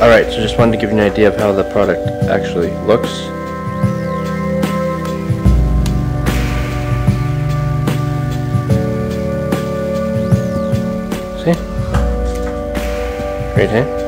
Alright, so just wanted to give you an idea of how the product actually looks. See? Great, hey?